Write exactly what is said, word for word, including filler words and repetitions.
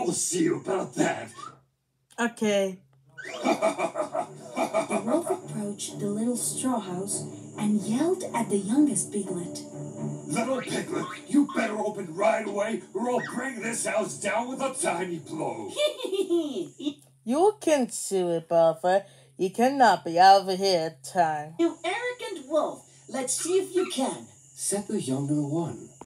I'll see you about that. Okay. The wolf approached the little straw house and yelled at the youngest piglet. Little piglet, you better open right away or I'll bring this house down with a tiny blow. You can sue it, Buffer. You cannot be over here at time. You arrogant wolf. Let's see if you can. Said the younger one.